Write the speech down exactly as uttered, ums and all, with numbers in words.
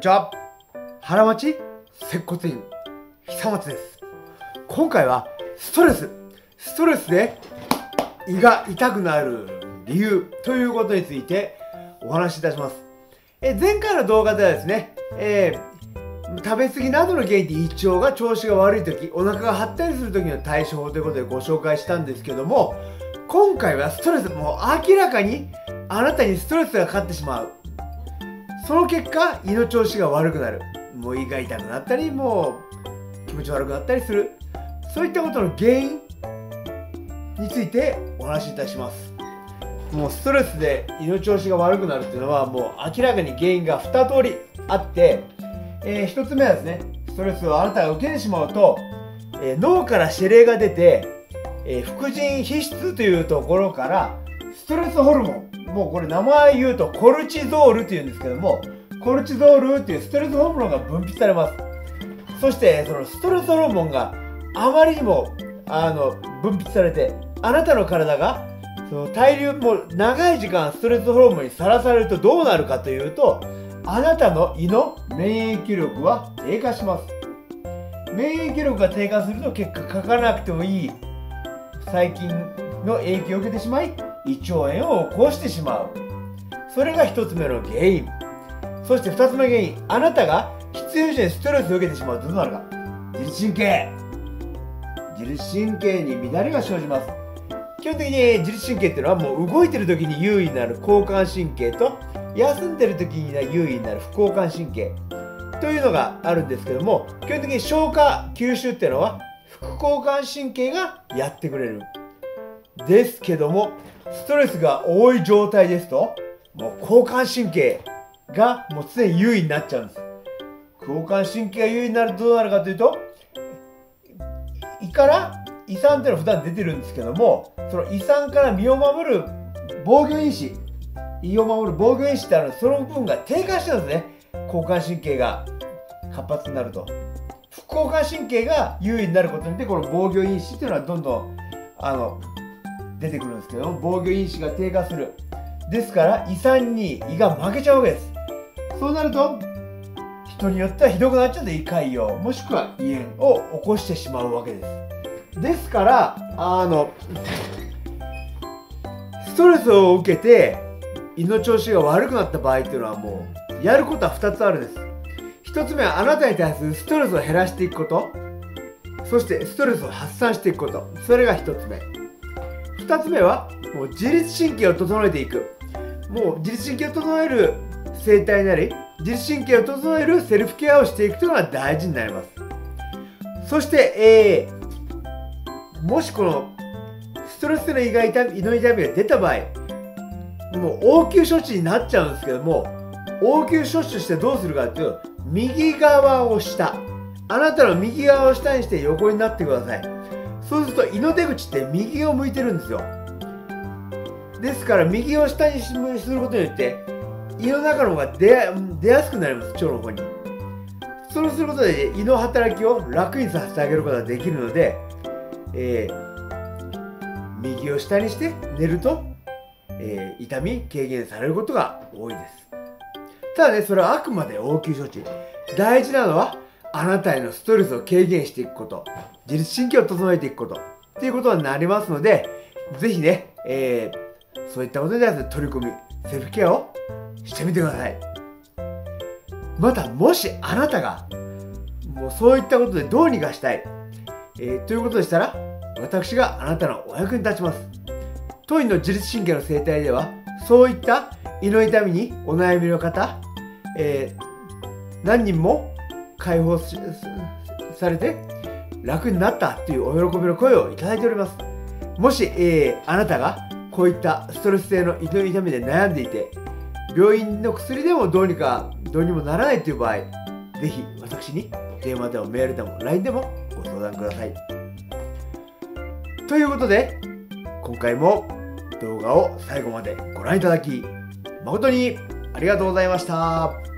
ちは。腹待ち接骨院久松です。今回はストレスストレスで胃が痛くなる理由ということについてお話しいたします。え前回の動画ではですね、えー、食べ過ぎなどの原因で胃腸が調子が悪い時、お腹が張ったりする時の対処法ということでご紹介したんですけども、今回はストレス、もう明らかにあなたにストレスがかかってしまう、その結果胃の調子が悪くなる、もう胃が痛くなったり、もう気持ち悪くなったりする、そういったことの原因についてお話しいたします。もうストレスで胃の調子が悪くなるっていうのはもう明らかに原因がに通りあって、えー、ひとつめはですね、ストレスをあなたが受けてしまうと、えー、脳から指令が出て、えー、副腎皮質というところからストレスホルモン、もうこれ名前言うとコルチゾールっていうんですけども、コルチゾールっていうストレスホルモンが分泌されます。そしてそのストレスホルモンがあまりにもあの分泌されて、あなたの体がその大量、もう長い時間ストレスホルモンにさらされるとどうなるかというと、あなたの胃の免疫力は低下します。免疫力が低下すると結果かからなくてもいい細菌の影響を受けてしまい、胃腸炎を起こしてしまう。それがひとつめの原因。そしてふたつめの原因、あなたが必要以上にストレスを受けてしまうとどうなるか。自律神経自律神経に乱れが生じます。基本的に自律神経っていうのはもう動いてる時に優位になる交感神経と、休んでる時に優位になる副交感神経というのがあるんですけども、基本的に消化吸収っていうのは副交感神経がやってくれる。ですけども、ストレスが多い状態ですと、もう交感神経がもう常に優位になっちゃうんです。交感神経が優位になるとどうなるかというと、胃から胃酸っていうのは普段出てるんですけども、その胃酸から身を守る防御因子、胃を守る防御因子ってあるので、その部分が低下してるんですね。交感神経が活発になると、副交感神経が優位になることによって、この防御因子っていうのはどんどんあの出てくるんですけども、防御因子が低下する。ですから胃酸に胃が負けちゃうわけです。そうなると人によってはひどくなっちゃって胃潰瘍、もしくは胃炎を起こしてしまうわけです。ですからあのストレスを受けて胃の調子が悪くなった場合っていうのは、もうやることはふたつあるんです。ひとつめはあなたに対するストレスを減らしていくこと、そしてストレスを発散していくこと、それがひとつめ。ふたつめはもう自律神経を整えていく。もう自律神経を整える生態なり、自律神経を整えるセルフケアをしていくというのが大事になります。そして、えー、もしこのストレスの胃が痛み、胃の痛みが出た場合、もう応急処置になっちゃうんですけども、応急処置としてどうするかというと、右側を下、あなたの右側を下にして横になってください。そうすると胃の出口って右を向いてるんですよ。ですから右を下にすることによって胃の中の方が 出, 出やすくなります。腸の方に。そうすることで胃の働きを楽にさせてあげることができるので、えー、右を下にして寝ると、えー、痛み軽減されることが多いです。ただね、それはあくまで応急処置。大事なのはあなたへのストレスを軽減していくこと、自律神経を整えていくことっていうことになりますので、ぜひね、えーそういったことに対する取り組み、セルフケアをしてみてください。また、もしあなたがもうそういったことでどうにかしたい、えー、ということでしたら、私があなたのお役に立ちます。当院の自律神経の生態では、そういった胃の痛みにお悩みの方、えー、何人も解放されて楽になったというお喜びの声をいただいております。もし、えー、あなたがこういったストレス性の胃の痛みで悩んでいて、病院の薬でもどうにかどうにもならないという場合、ぜひ私に電話でもメールでも ライン でもご相談ください。ということで、今回も動画を最後までご覧いただき誠にありがとうございました。